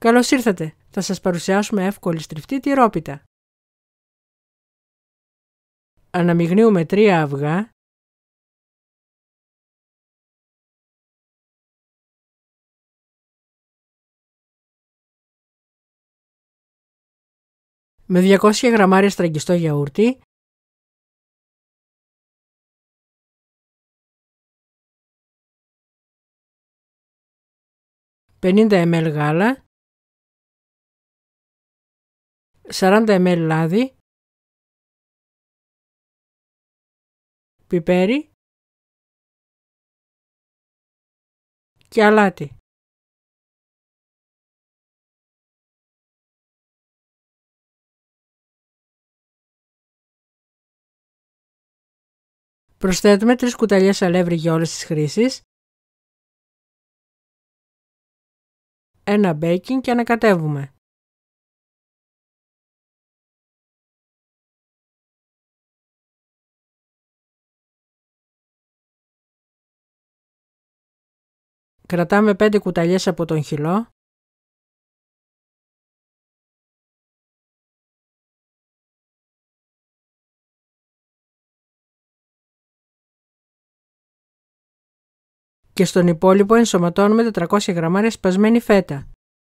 Καλώς ήρθατε! Θα σας παρουσιάσουμε εύκολη στριφτή τυρόπιτα. Αναμειγνύουμε 3 αυγά, με 200 γραμμάρια στραγγιστό γιαούρτι, «50 ml γάλα, 40 ml λάδι, πιπέρι και αλάτι. Προσθέτουμε 3 κουταλιές αλεύρι για όλες τις χρήσεις, ένα μπέικινγκ και ανακατεύουμε. Κρατάμε 5 κουταλιές από τον χυλό. Και στον υπόλοιπο ενσωματώνουμε 400 γραμμάρια σπασμένη φέτα.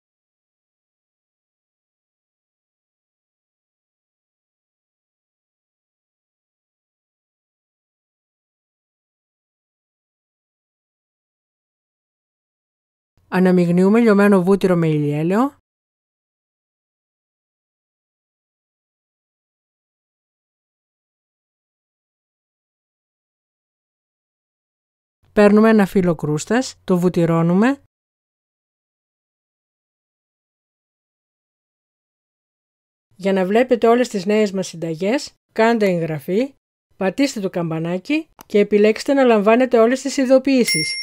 Αναμειγνύουμε λιωμένο βούτυρο με ηλιέλαιο. Παίρνουμε ένα φύλλο κρούστας, το βουτυρώνουμε. Για να βλέπετε όλες τις νέες μας συνταγές, κάντε εγγραφή, πατήστε το καμπανάκι και επιλέξτε να λαμβάνετε όλες τις ειδοποιήσεις.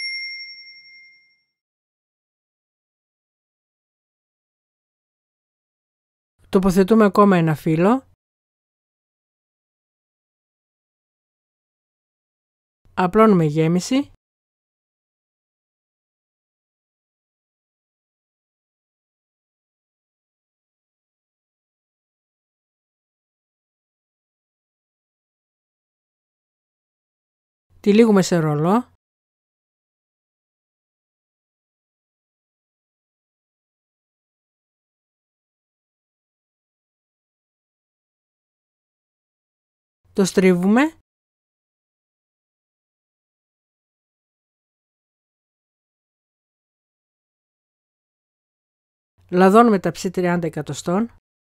Τοποθετούμε ακόμα ένα φύλλο. Απλώνουμε γέμιση. Τυλίγουμε σε ρολό. Το στρίβουμε. Λαδώνουμε ταψί 30 εκατοστών.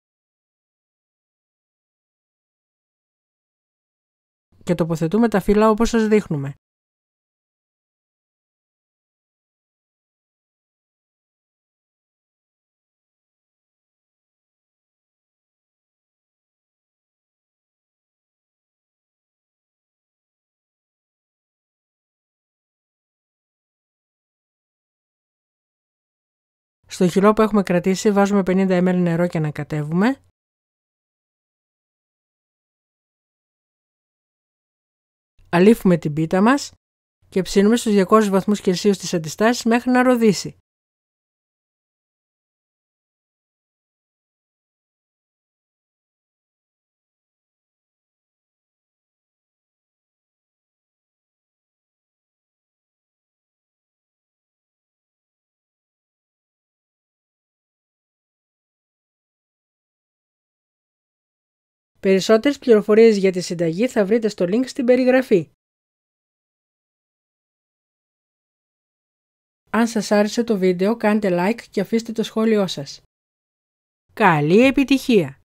Και τοποθετούμε τα φύλλα όπως σας δείχνουμε. Στο χυλό που έχουμε κρατήσει βάζουμε 50 ml νερό και ανακατεύουμε. Αλείφουμε την πίτα μας και ψήνουμε στους 200 βαθμούς Κελσίου στις αντιστάσεις μέχρι να ροδίσει. Περισσότερες πληροφορίες για τη συνταγή θα βρείτε στο link στην περιγραφή. Αν σας άρεσε το βίντεο κάντε like και αφήστε το σχόλιο σας. Καλή επιτυχία!